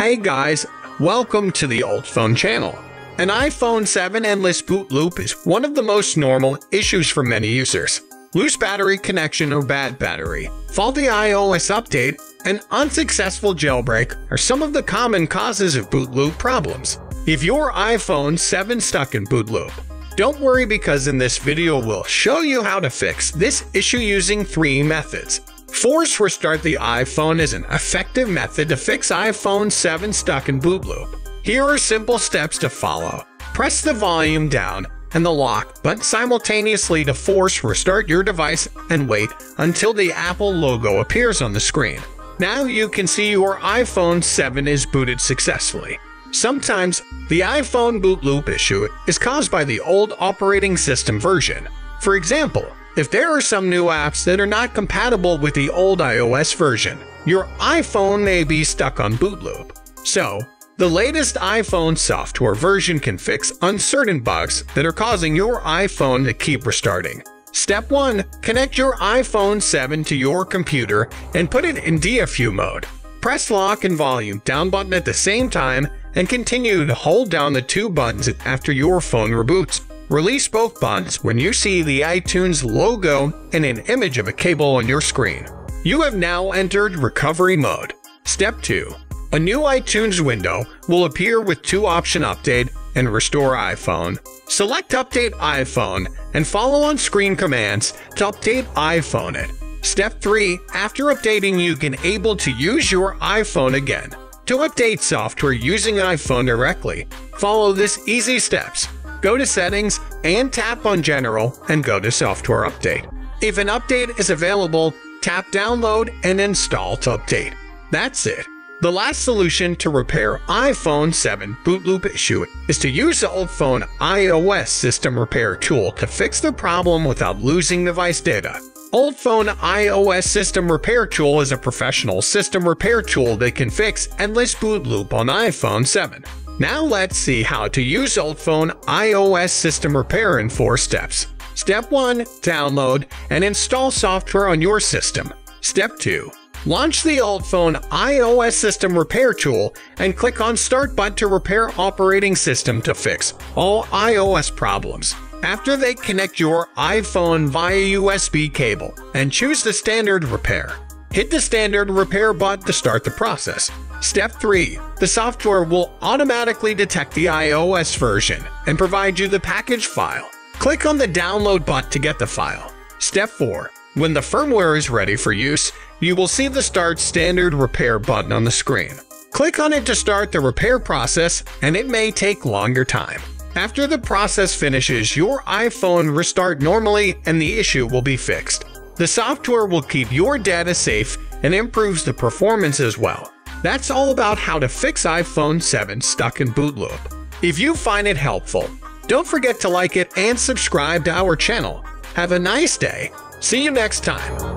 Hey guys, welcome to the UltFone channel. An iPhone 7 endless boot loop is one of the most normal issues for many users. Loose battery connection or bad battery, faulty iOS update, and unsuccessful jailbreak are some of the common causes of boot loop problems. If your iPhone 7 stuck in boot loop, don't worry, because in this video we'll show you how to fix this issue using 3 methods. Force restart the iPhone is an effective method to fix iPhone 7 stuck in boot loop. Here are simple steps to follow. Press the volume down and the lock button simultaneously to force restart your device and wait until the Apple logo appears on the screen. Now you can see your iPhone 7 is booted successfully. Sometimes the iPhone boot loop issue is caused by the old operating system version. For example, if there are some new apps that are not compatible with the old iOS version, your iPhone may be stuck on boot loop. So, the latest iPhone software version can fix uncertain bugs that are causing your iPhone to keep restarting. Step 1. Connect your iPhone 7 to your computer and put it in DFU mode. Press lock and volume down button at the same time and continue to hold down the 2 buttons after your phone reboots. Release both buttons when you see the iTunes logo and an image of a cable on your screen. You have now entered recovery mode. Step 2. A new iTunes window will appear with 2 options: update and restore iPhone. Select update iPhone and follow on-screen commands to update iPhone it. Step 3. After updating, you can able to use your iPhone again. To update software using iPhone directly, follow these easy steps. Go to Settings and tap on General and go to Software Update. If an update is available, tap Download and Install to update. That's it. The last solution to repair iPhone 7 boot loop issue is to use the UltFone iOS system repair tool to fix the problem without losing device data. UltFone iOS system repair tool is a professional system repair tool that can fix endless boot loop on iPhone 7. Now let's see how to use UltFone iOS system repair in 4 steps. Step 1. Download and install software on your system. Step 2. Launch the UltFone iOS system repair tool and click on Start button to repair operating system to fix all iOS problems. After they connect your iPhone via USB cable and choose the standard repair. Hit the standard repair button to start the process. Step 3. The software will automatically detect the iOS version and provide you the package file. Click on the download button to get the file. Step 4. When the firmware is ready for use, you will see the Start Standard Repair button on the screen. Click on it to start the repair process, and it may take longer time. After the process finishes, your iPhone restart normally and the issue will be fixed. The software will keep your data safe and improves the performance as well. That's all about how to fix iPhone 7 stuck in boot loop. If you find it helpful, don't forget to like it and subscribe to our channel. Have a nice day. See you next time.